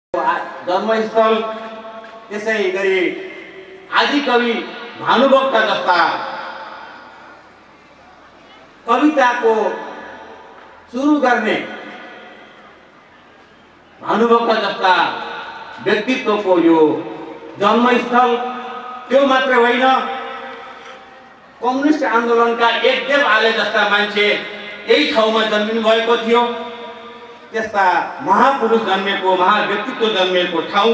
जन्मस्थल त्यसै गरी आदिकवि भानुभक्त जस्ता कविताको सुरु गर्ने भानुभक्त जस्ता व्यक्तित्वको यो जन्मस्थल त्यो मात्र होइन, कम्युनिस्ट आन्दोलनका एकदेव आले जस्ता मान्छे यही ठाउँमा जन्मिनु भएको थियो। त्यस्ता महापुरुष जन्मेको, महाव्यक्तित्व जन्मेको ठाउँ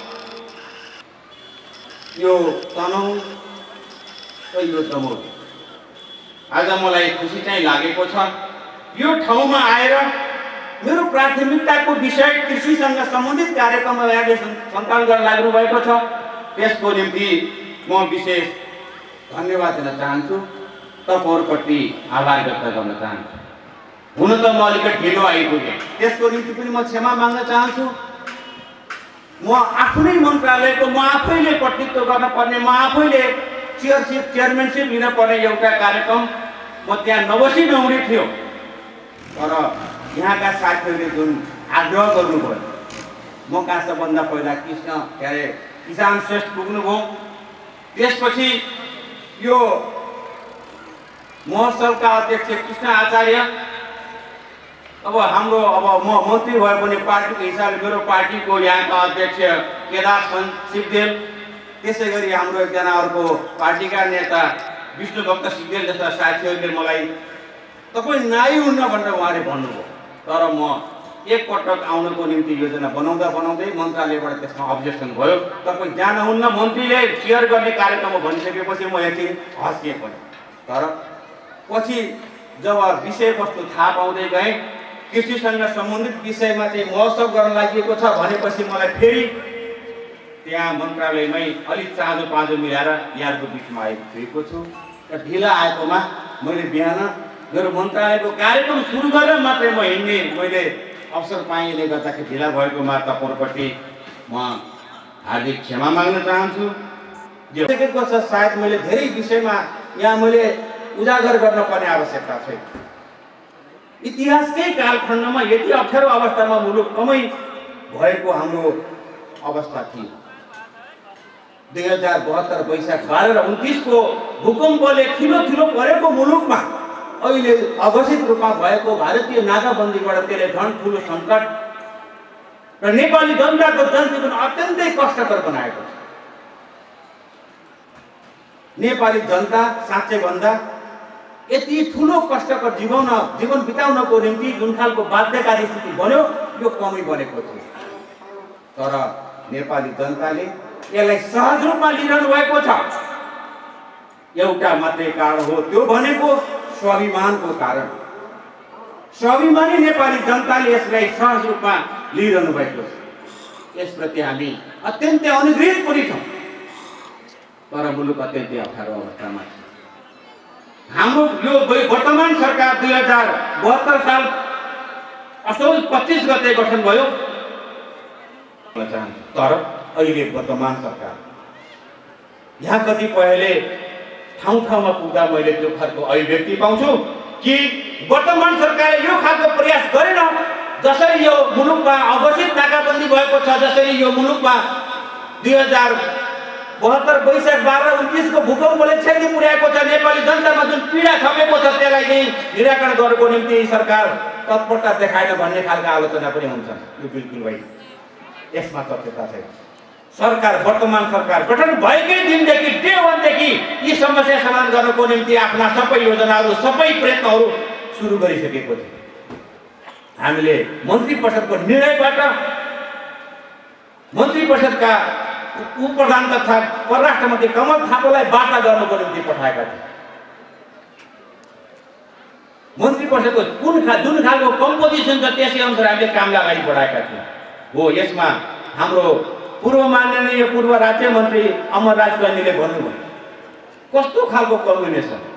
यो तनहुँ यो तमहुँ। आज मलाई खुसी चाहिँ लागेको छ यो ठाउँमा आएर मेरो प्राथमिकताको विषय कृषिसँग सम्बन्धित कार्यक्रम यहाँले सञ्चालन गर्न लाग्नु भएको छ। त्यसको निम्ति म विशेष धन्यवाद दिन चाहन्छु, तपाईँहरूप्रति आभार व्यक्त गर्न चाहन्छु। हुन त म अलिकति ढिलो आइपुगेँ, त्यसको निम्ति पनि म क्षमा माग्न चाहन्छु। म आफ्नै मन्त्रालयको म आफैले प्रतिनिधित्व गर्न पर्ने, म आफैले चेयरम्यानसिप लिन पर्ने एउटा कार्यक्रम म त्यहाँ नबसी नहुने थियो। तर यहाँका साथीहरूले जुन आग्रह गर्नुभयो, म कहाँ सबभन्दा पहिला किसान श्रेष्ठ पुग्नुभयो। त्यसपछि यो महोत्सवका अध्यक्ष कृष्ण आचार्य, अब हाम्रो म मन्त्री भए पनि पार्टीको हिसाबले मेरो पार्टीको यहाँका अध्यक्ष केदार सिग्देल, त्यसै गरी हाम्रो एकजना अर्को पार्टीका नेता विष्णुभक्त सिग्देल जस्ता साथीहरूले मलाई तपाईँ नाइ हुन्न भनेर उहाँले भन्नुभयो। तर म एकपटक आउनको निम्ति योजना बनाउँदै मन्त्रालयबाट त्यसमा अब्जेक्सन भयो। तपाईँ जानुहुन्न, मन्त्रीले सेयर गर्ने कार्यक्रममा भनिसकेपछि म एकछिन हस्किएँ पनि। तर पछि जब विषयवस्तु थाहा पाउँदै गएँ, कृषिसँग सम्बन्धित विषयमा चाहिँ महोत्सव गर्न लागि छ भनेपछि मलाई फेरि त्यहाँ मन्त्रालयमै अलिक चाँजो पाँजो मिलाएर यहाँको बिचमा आइपुगेको छु। र ढिला आएकोमा मैले बिहान मेरो मन्त्रालयको कार्यक्रम सुरु गरेर मात्रै म हिँड्ने मैले अवसर पाएँले गर्दाखेरि ढिला भएकोमा तपाईँहरूप्रति म हार्दिक क्षमा माग्न चाहन्छु। सकेको छ, सायद मैले धेरै विषयमा यहाँ मैले उजागर गर्न पर्ने आवश्यकता छैन। इतिहासकै कालखण्डमा यति अप्ठ्यारो अवस्थामा मुलुक कमै भएको हाम्रो अवस्था थियो। 2072 वैशाख 12 र 29 को भूकम्पले ठुलो परेको मुलुकमा अहिले अघोषित रूपमा भएको भारतीय नाकाबन्दीबाट त्यसले झन् ठुलो सङ्कट र नेपाली जनताको जनजीवन अत्यन्तै कष्टकर बनाएको छ। नेपाली जनता साँच्चै भन्दा यति ठुलो कष्टकर जीवन बिताउनको निम्ति जुन खालको बाध्यकारी स्थिति बन्यो, यो कमै बनेको थियो। तर नेपाली जनताले यसलाई सहज रूपमा लिइरहनु भएको छ। एउटा मात्रै कारण हो, त्यो भनेको स्वाभिमानको कारण। स्वाभिमानी नेपाली जनताले यसलाई सहज रूपमा लिइरहनु भएको छ। यसप्रति हामी अत्यन्तै अनुग्रहित पनि छौँ। तर मुलुक अत्यन्तै अप्ठ्यारो अवस्थामा छ। हाम्रो यो वर्तमान सरकार 2072 साल असोज 25 गते गठन भयो। तर अहिले वर्तमान सरकार यहाँ कतिपयले ठाउँमा पुग्दा मैले त्यो खालको अभिव्यक्ति पाउँछु कि वर्तमान सरकारले यो खालको प्रयास गरेन। जसरी यो मुलुकमा अघोषित नाकाबन्दी भएको छ, जसरी यो मुलुकमा 2072 वैशाख 12 र 29 को भूकम्पले क्षति पुर्याएको छ, नेपाली जनतामा जुन पीडा थपेको छ त्यसलाई चाहिँ निराकरण गर्नको निम्ति सरकार तत्परता देखाएन भन्ने खालका आलोचना पनि हुन्छन्। यो बिल्कुल होइन, यसमा सत्यता छैन। सरकार, वर्तमान सरकार गठन भएकै दिनदेखि डे 1 देखि यी समस्या समाधान गर्नको निम्ति आफ्ना सबै योजनाहरू, सबै प्रयत्नहरू सुरु गरिसकेको थियो। हामीले मन्त्री परिषदको निर्णयबाट मन्त्री परिषदका उपप्रधान तथा परराष्ट्र मन्त्री कमल थापालाई वार्ता गर्नको निम्ति पठाएका थिए। मन्त्री परिषदको जुन खालको कम्पोजिसन छ त्यसै अनुसार हामीले कामलाई अगाडि बढाएका थियौँ। हो, यसमा हाम्रो पूर्व माननीय पूर्व राज्य मन्त्री अमरराज स्वामीले भन्नुभयो, कस्तो खालको कम्बिनेसन